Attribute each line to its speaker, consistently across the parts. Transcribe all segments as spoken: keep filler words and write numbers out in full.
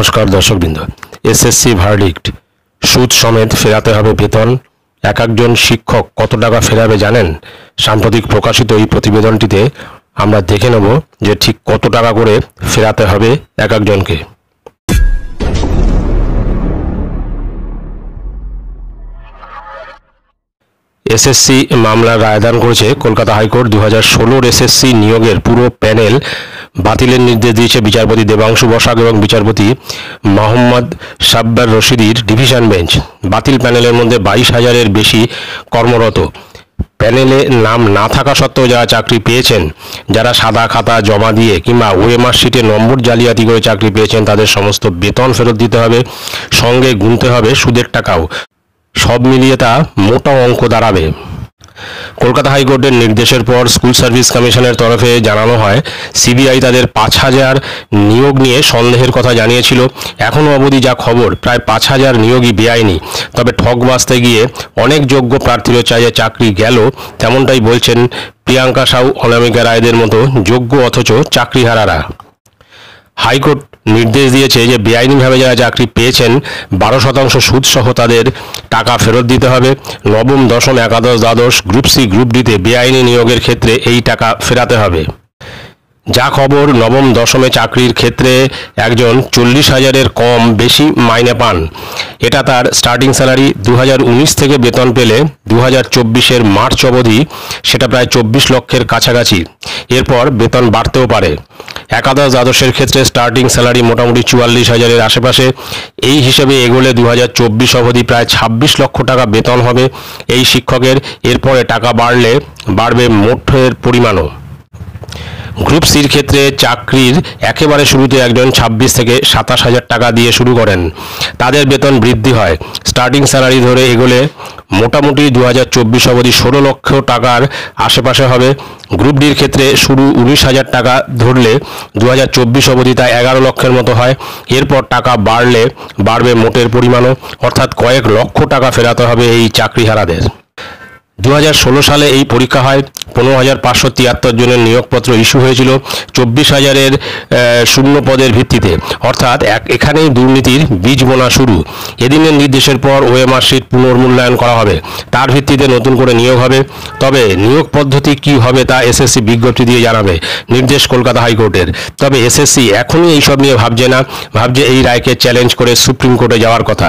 Speaker 1: नमस्कार दर्शकबृंद। एसएससी भार्डिक्ट सूद समेत फेराते हबे वेतन। एक एकजन शिक्षक कत टाका फेराबे जानेन? साम्प्रतिक प्रकाशित এই প্রতিবেদনটিতে আমরা দেখে নেব যে ঠিক কত টাকা করে ফেরাতে হবে এক একজনকে। एसएससी मामलार रायदान करेছে कलकाता हाईकोर्ट। दो हज़ार षोलो एसएससी नियोगेर पुरो पैनेल बातिलेर निर्देश दिएছে বিচারপতি देवांशु बसाक और বিচারপতি मोहम्मद साब्बार रशिदीर डिविशन बेंच। बातिल पैनेलेर मध्य बाईस हजारेर बेशी कर्मरत पैनेले नाम ना थाका सत्त्वेও যারা চাকরি পেয়েছেন, যারা সাদা খাতা জমা দিয়ে কিংবা ওএমআর শিটে নম্বর জালিয়াতি করে চাকরি পেয়েছেন তাদের সমস্ত বেতন ফেরত দিতে হবে, সঙ্গে গুনতে হবে সুদের টাকাও। सब मिलिए ता मोटा अंक दाड़ाबे। कलकाता हाईकोर्टेर निर्देशेर पर स्कूल सार्विस कमिशनेर तरफे जानानो हय सीबीआई तादेर पाँच हज़ार नियोग निये सन्देहेर कथा जानिয়েছিল। एखोनो अवधि जा खबर प्राय पाँच हज़ार नियोगई बेआईनी। तबे ठग बाजते गिये अनेक योग्य प्रार्थीर चाइये चाकरी गेल तेमनटाई बोलছেন प्रियंका साहू अनामिका रायदेर मतो योग्य अथच चाकरिहारारा। हाईकोर्ट निर्देश दिएছে যে বেআইনিভাবে যারা চাকরি পেয়েছেন बारो शतांश সুদ সহ তাদের টাকা ফেরত দিতে হবে। নবম দশম একাদশ দ্বাদশ গ্রুপ সি গ্রুপ ডিতে বেআইনি নিয়োগের ক্ষেত্রে এই টাকা ফেরাতে হবে। যা খবর নবম দশমে চাকরির ক্ষেত্রে একজন চল্লিশ হাজারের কম বেশি মাইনে পান। এটা তার স্টার্টিং স্যালারি। দু হাজার উনিশ থেকে বেতন পেলে দু হাজার চব্বিশের মার্চ অবধি সেটা প্রায় চব্বিশ লক্ষের কাছাকাছি। এরপর বেতন বাড়তেও পারে। একাদশ দ্বাদশের ক্ষেত্রে স্টার্টিং স্যালারি মোটামুটি চুয়াল্লিশ হাজারের আশেপাশে। এই হিসেবে এগোলে দু হাজার চব্বিশ অবধি প্রায় ছাব্বিশ লক্ষ টাকা বেতন হবে এই শিক্ষকের। এরপরে টাকা বাড়লে বাড়বে মোটের পরিমাণও। গ্রুপ সির ক্ষেত্রে চাকরির একেবারে শুরুতে একজন ছাব্বিশ থেকে সাতাশ হাজার টাকা দিয়ে শুরু করেন, তাদের বেতন বৃদ্ধি হয়। স্টার্টিং স্যালারি ধরে এগোলে মোটামুটি দু হাজার চব্বিশ অবধি ষোলো লক্ষ টাকার আশেপাশে হবে। গ্রুপ ডির ক্ষেত্রে শুরু উনিশ হাজার টাকা ধরলে দু হাজার চব্বিশ অবধি তা এগারো লক্ষের মতো হয়। এরপর টাকা বাড়লে বাড়বে মোটের পরিমাণও, অর্থাৎ কয়েক লক্ষ টাকা ফেরাতে হবে এই চাকরিহারাদের। दो हज़ार षोलो साले এই পরীক্ষা হয়। পনেরো হাজার পাঁচশো তিয়াত্তর জনের নিয়োগপত্র ইস্যু হয়েছিল চব্বিশ হাজারের শূন্য পদের ভিত্তিতে, অর্থাৎ এখানেই দুর্নীতির বীজ বোনা শুরু। এদিনের নির্দেশের পর ওএমআর শিট পুনর্মূল্যায়ন করা হবে, তার ভিত্তিতে নতুন করে নিয়োগ হবে। তবে নিয়োগ পদ্ধতি কি হবে তা এসএসসি বিজ্ঞপ্তি দিয়ে জানাবে, নির্দেশ কলকাতা হাইকোর্টের। তবে এসএসসি এখনই এইসব নিয়ে ভাবছে না, ভাবছে এই রায়কে চ্যালেঞ্জ করে সুপ্রিম কোর্টে যাওয়ার কথা।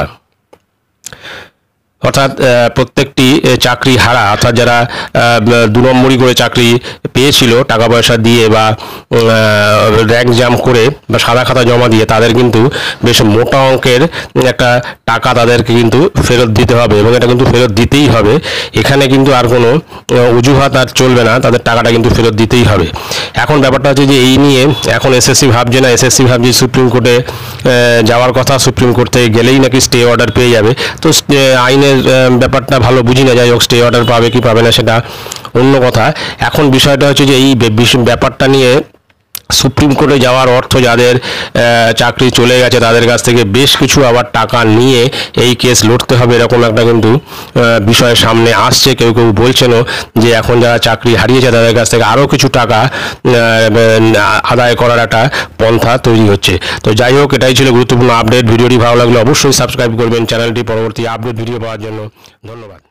Speaker 1: অর্থাৎ প্রত্যেকটি চাকরি হারা অর্থাৎ যারা দু নম্বরই করে চাকরি পেয়েছিল টাকা পয়সা দিয়ে বা র্যাঙ্ক জাম করে বা সাদা খাতা জমা দিয়ে, তাদের কিন্তু বেশ মোটা অঙ্কের একটা টাকা তাদেরকে কিন্তু ফেরত দিতে হবে এবং এটা কিন্তু ফেরত দিতেই হবে। এখানে কিন্তু আর কোনো অজুহাত আর চলবে না, তাদের টাকাটা কিন্তু ফেরত দিতেই হবে। এখন ব্যাপারটা হচ্ছে যে এই নিয়ে এখন এসএসসি ভাবছে না, এসএসসি ভাবছে সুপ্রিম কোর্টে যাওয়ার কথা। সুপ্রিম কোর্ট থেকে গেলেই নাকি স্টে অর্ডার পেয়ে যাবে। তো আইনের ব্যাপারটা ভালো বুঝি না, যাই হোক স্টে অর্ডার পাবে কি পাবে না সেটা অন্য কথা। এখন বিষয়টা হচ্ছে যে এই ব্যাপারটা নিয়ে সুপ্রিম কোর্টে যাওয়ার অর্থ যাদের চাকরি চলে গেছে তাদের কাছ থেকে বেশ কিছু আবার টাকা নিয়ে এই কেস লড়তে হবে, এরকম একটা কিন্তু বিষয় সামনে আসছে। কেউ কেউ বলছেনও যে এখন যারা চাকরি হারিয়েছে তাদের কাছ থেকে আরও কিছু টাকা আদায় করার একটা পন্থা তৈরি হচ্ছে। তো যাই হোক, এটাই ছিল গুরুত্বপূর্ণ আপডেট। ভিডিওটি ভালো লাগলে অবশ্যই সাবস্ক্রাইব করবেন চ্যানেলটি পরবর্তী আপডেট ভিডিও পাওয়ার জন্য। ধন্যবাদ।